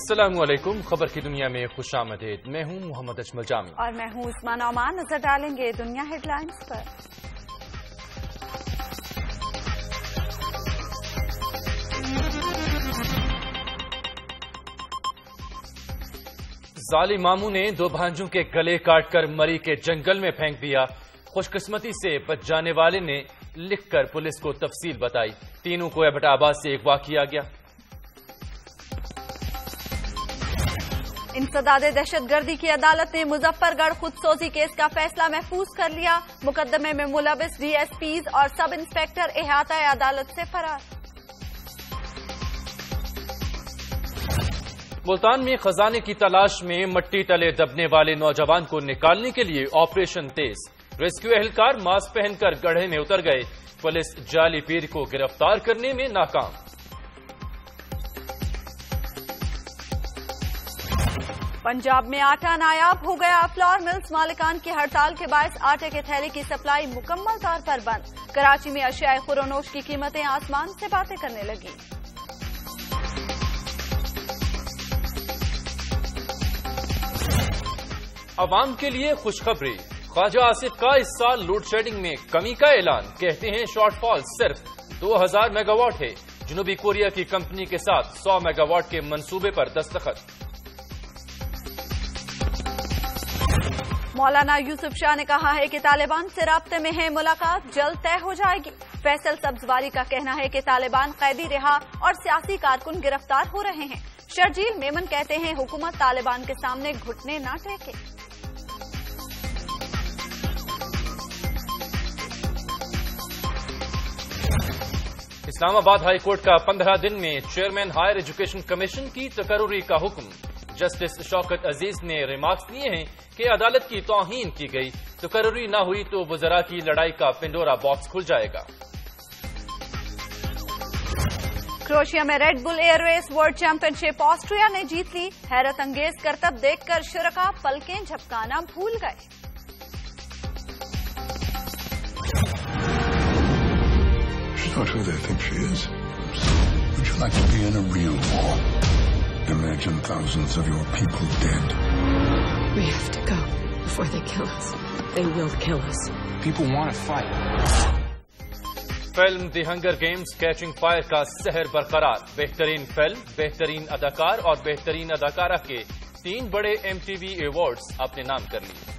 السلام علیکم، خبر کی دنیا میں خوش آمدید۔ میں ہوں محمد اجمل جامی اور میں ہوں عثمان عمان۔ نظر ڈالیں گے دنیا ہیڈ لائنز پر۔ ظالم ماموں نے دو بھانجوں کے گلے کاٹ کر مری کے جنگل میں پھینک دیا۔ خوش قسمتی سے بچ جانے والے نے لکھ کر پولیس کو تفصیل بتائی۔ تینوں کو ایبٹ آباد سے اغوا کیا گیا۔ انسداد دہشت گردی کی عدالت نے مظفر گڑھ خود سوزی کیس کا فیصلہ محفوظ کر لیا۔ مقدمے میں ملوث ڈی ایس پیز اور سب انسپکٹر احاطہ عدالت سے فرار۔ ملتان میں خزانے کی تلاش میں مٹی تلے دبنے والے نوجوان کو نکالنے کے لیے آپریشن تیز۔ ریسکیو اہلکار ماسک پہن کر گڑھے میں اتر گئے۔ پولیس جعلی پیر کو گرفتار کرنے میں ناکام۔ پنجاب میں آٹا نایاب ہو گیا۔ فلور ملز مالکان کی ہڑتال کے باعث آٹے کے تھیلے کی سپلائی مکمل طور پر بند۔ کراچی میں اشیاء خوردونوش کی قیمتیں آسمان سے باتیں کرنے لگی۔ عوام کے لیے خوشخبری، خواجہ آصف کا اس سال لوڈ شیڈنگ میں کمی کا اعلان۔ کہتے ہیں شارٹ فال صرف 2000 میگا واٹ ہے۔ جنوبی کوریا کی کمپنی کے ساتھ 100 میگا واٹ کے منصوبے پر دستخط۔ مولانا یوسف شاہ نے کہا ہے کہ طالبان سے رابطے میں ہے، ملاقات جلد طے ہو جائے گی۔ فیصل سبزواری کا کہنا ہے کہ طالبان قیدی رہا اور سیاسی کارکن گرفتار ہو رہے ہیں۔ شرجیل میمن کہتے ہیں حکومت طالبان کے سامنے گھٹنے نہ ٹیکے۔ اسلام آباد ہائی کورٹ کا 15 دن میں چیئرمین ہائر ایجوکیشن کمیشن کی تقرری کا حکم۔ جسٹس شوکت عزیز نے ریمارکس دیے ہیں کہ عدالت کی توہین کی گئی، تقرری نہ ہوئی تو وزراء کی لڑائی کا پنڈورا باکس کھل جائے گا۔ کروشیا میں Red Bull Air Race World Championship Austria نے جیت لی۔ حیرت انگیز کرتب دیکھ کر شرکاء پلکیں جھپکانا بھول گئے۔ Not who they think she is. Would you like to be in a real war? Imagine thousands of your people dead. We have to go before they kill us. They will kill us. People want to fight. Film the Hunger Games Catching Fire کا سحر برقرار۔ بہترین film, بہترین اداکار اور بہترین اداکارہ کے 3 بڑے MTV ایوارڈز اپنے نام کر لیے۔